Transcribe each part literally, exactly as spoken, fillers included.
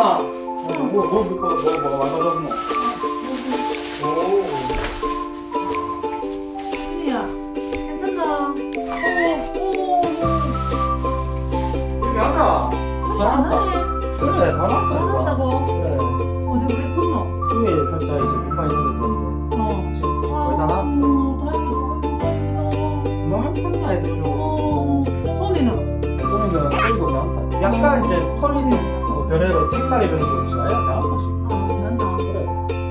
엄마. 뭐, 뭐, 뭐, 뭐, 뭐, 뭐, 만들어서 뭐. 오. 준이야, 괜찮다. 오, 오. 여기 앉아. 다 나왔다. 그래, 다 나왔다. 다 나왔다고? 그래. 어디 왜 손노? 중에 살짝 이제 불판이 생겼었는데. 어. 지금 거의 다 나왔다. 다행이다, 다행이다. 너 한판도 아니고. 어, 손이는? 손이는 털리고 나왔다. 약간 이제 털이 뭐 변해서 색깔이 변해서 그렇지. 아예 나왔다. 아, 난다. 그래.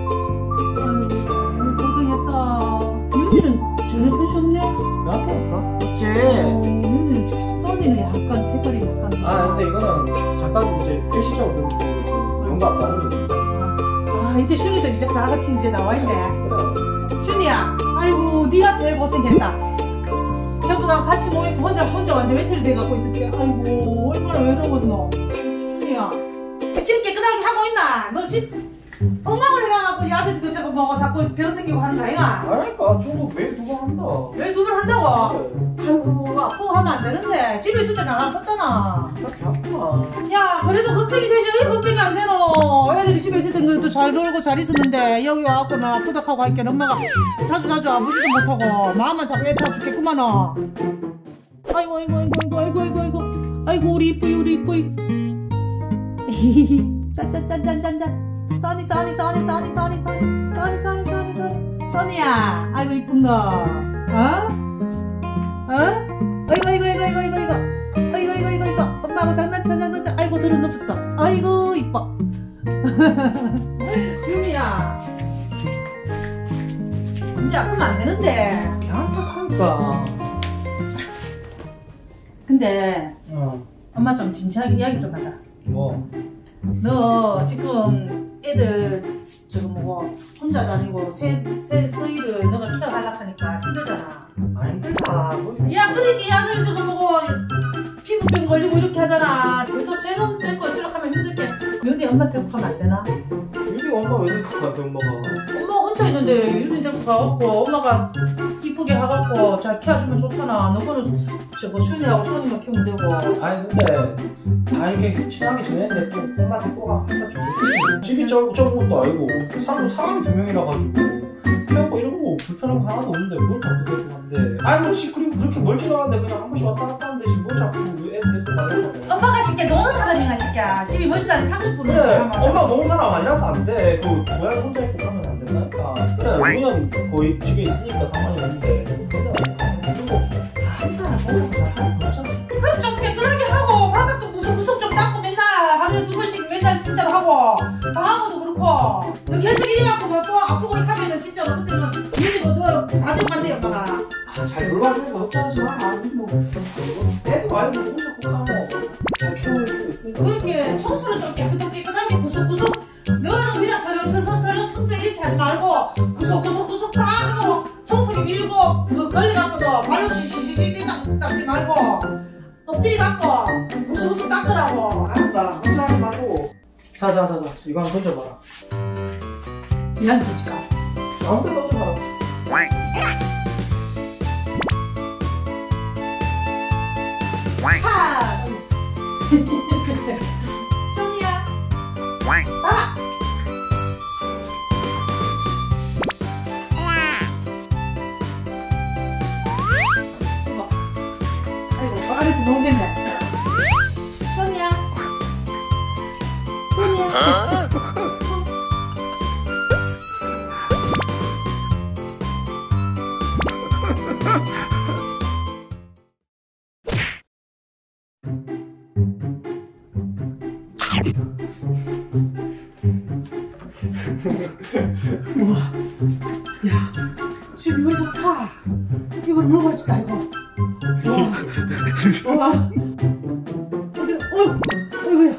아이고, 고생했다. 윤이는 전혀 표시 없네? 괜찮다니까? 그치? 어, 윤이는, 써니는 약간 색깔이 약간. 아, 근데 이거는 잠깐 이제 일시적으로 계속 그거지. 영감 나오는 게 있잖아. 아, 이제 슈니들 이제 다 같이 이제 나와있네. 그래. 슈니야, 아이고, 네가 제일 고생했다. 전부 다 같이 모이고 혼자, 혼자 완전 외톨이 돼갖고 있었지. 아이고, 얼마나 외로웠노. 슈니야, 집 깨끗하게 하고 있나? 너 집, 엉망을 해놔갖고 이 아들 그 저거 뭐 자꾸 병 생기고 하는 거 아이가? 아니까 저거 매일 두 번 한다. 왜 두 번 한다고? 그래. 아이고, 아프고 하면 안 되는데. 집에 있을 때 나가 컸잖아. 그렇게 아프나. 야, 그래도 걱정이 되지. 왜 걱정이 안 되노? 애들이 집에 있을 땐 그래도 잘 놀고 잘 있었는데 여기 와갖고는 아프다 하고 할게 엄마가 자주 자주 아프지도 못하고 마음만 자꾸 애타 죽겠구만. 아이고 아이고 아이고 아이고 아이고 아이고 아이고 우리 이쁘이 우리 이쁘이. 짠짠짠짠짠짠. 써니 써니 써니 써니 써니 써니 써니 써니 써니 써니 써니야. 아이고 이쁜 거. 어? 어? 아이고 아이고 아이고 아이고 아이고 아이고 아이고 이거 이거 이거 엄마하고 장난쳐 장난쳐. 아이고 들은 높았어. 아이고 이뻐. 윤이야, 이제 아프면 안 되는데. 괜찮다니까. 근데 어. 엄마 좀 진지하게 이야기 좀 하자. 뭐? 너 지금 애들 저거 뭐고 혼자 다니고 새, 새 서희를 너가 키워달라 하니까 힘들잖아. 아 힘들다. 뭐. 야, 그러니까 이 아들 저거 뭐고 피부병 걸리고 이렇게 하잖아. 또 새놈 데리고 있으려고 하면 힘들게. 윤이 엄마 데리고 가면 안 되나? 유리 엄마 왜 이렇게 가는데 엄마가? 엄마 혼자 있는데 윤이 데리고 가갖고 엄마가 이쁘게 해갖고 잘 키워주면 좋잖아. 너거는 저거 슈니하고 쇼니만 키우면 되고. 아니 근데 다 이렇게 친하게 지내는데 또 엄마 데리고 가 하면 좋지. 집이 저, 저 것도 아니고 사람, 사람이 두 명이라 가지고 그냥 뭐 이런 거 불편한 거 하나도 없는데 뭘 자꾸 데리고 간대. 아니 뭐 지 그리고 그렇게 멀지도 않은데 그냥 한 번씩 왔다 갔다 하는데 지금 뭘 자꾸 애 데리고 가려고 하냐. 엄마가 쉽게 노는 사람이가 쉽게 집이 멀지도 않게 삼십 분을 그래 엄마 노는 사람 아니라서 안돼. 그 고양이 혼자 있고 가면 안 된다니까. 그래 우리는 거의 집에 있으니까 상관이 없는데 그리고 잘한다. 너무 잘하는 거 없잖아. 그래 좀 깨끗하게 하고 바닥도 구석구석 좀 닦고 맨날 하루에 두 번씩 맨날 진짜로 하고 방하고도 그렇고 너 계속 이래갖고 뭐 또 아프고 이렇게 하면은 진짜로 그때는 윤이 뭐 다들 간대 엄마가. 아, 잘 놀아주니까 걱정하지 마. 아, 뭐 애도 아이고 너무 자꾸 까먹어. 잘 키워주고 있으니까. 그렇게 청소를 좀 깨끗하게 깨끗하게 구석구석 너는 그냥 서른서른서른 청소 이렇게 하지 말고 구석구석구석 다 하고 청소기 밀고 그 걸려갖고도 발로 시시시시 닦지 말고 엎드리 갖고 구석구석 닦으라고. 알았다. 걱정하지 말고. 자자자자 이거 한번 던져봐라. 미안 진짜. 아무 데나 던져봐라. 하! 종이야. 나가. 아이고, 안에서 놀겠네. 소니야. 소니야. 우와, 야, 지금 왜 좋다. 이걸 먹을 줄 알고. 우와, 우와, 어디, 어, 어이구야.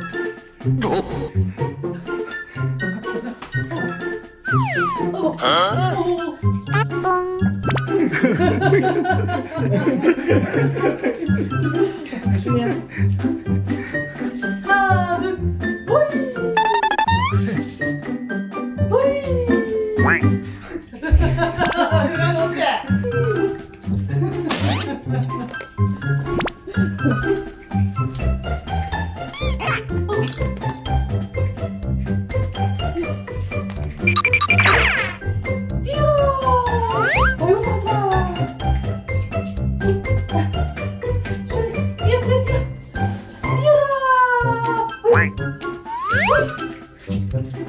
어이구, 어이구. 조심히야. 하나, 둘, 오이. 그럼 언제? 그래.